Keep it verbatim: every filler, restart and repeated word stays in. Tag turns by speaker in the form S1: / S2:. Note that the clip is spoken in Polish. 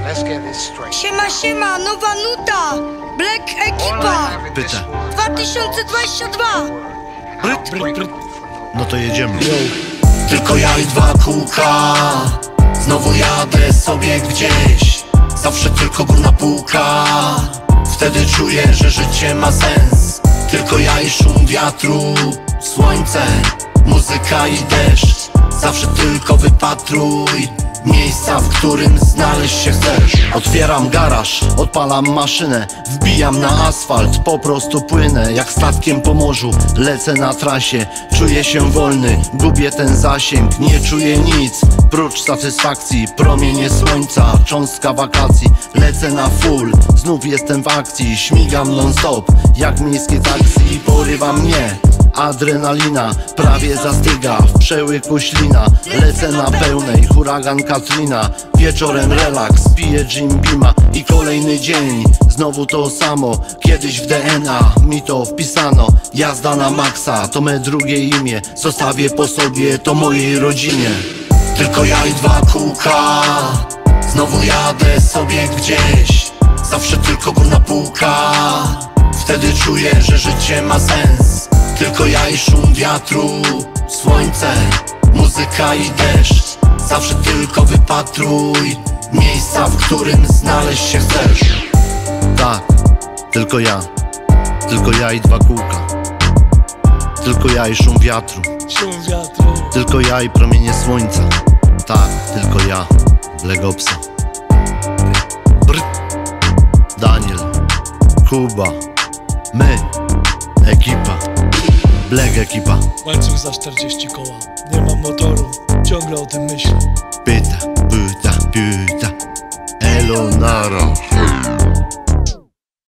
S1: Siema, siema, nowa nuta, Black Ekipa
S2: Pyta.
S1: dwa tysiące dwadzieścia dwa.
S2: Bryt, bryt, bryt. No to jedziemy.
S3: Tylko ja i dwa kółka, znowu jadę sobie gdzieś. Zawsze tylko górna półka, wtedy czuję, że życie ma sens. Tylko ja i szum wiatru, słońce, muzyka i deszcz. Zawsze tylko wypatruj miejsca, w którym znaleźć się chcesz.
S2: Otwieram garaż, odpalam maszynę, wbijam na asfalt, po prostu płynę. Jak statkiem po morzu, lecę na trasie. Czuję się wolny, gubię ten zasięg. Nie czuję nic, prócz satysfakcji. Promienie słońca, cząstka wakacji. Lecę na full, znów jestem w akcji. Śmigam non stop, jak miejskie taksi. Porywa mnie adrenalina, prawie zastyga w przełyku ślina. Lecę na pełnej, huragan Katrina. Wieczorem relaks, piję Jim Beama i kolejny dzień, znowu to samo. Kiedyś w D N A mi to wpisano. Jazda na maksa, to me drugie imię. Zostawię po sobie to mojej rodzinie.
S3: Tylko ja i dwa kółka, znowu jadę sobie gdzieś. Zawsze tylko górna półka, wtedy czuję, że życie ma sens. Tylko ja i szum wiatru, słońce, muzyka i deszcz. Zawsze tylko wypatruj miejsca, w którym znaleźć się chcesz.
S2: Tak, tylko ja, tylko ja i dwa kółka. Tylko ja i szum wiatru,
S4: Szum wiatru.
S2: tylko ja i promienie słońca. Tak, tylko ja, Legopsa. Bryt. Daniel, Kuba, my, ekipa, Black Ekipa.
S4: Łańcuch za czterdzieści koła. Nie mam motoru, ciągle o tym myślę.
S2: Pyta, pyta, pyta, Elonara.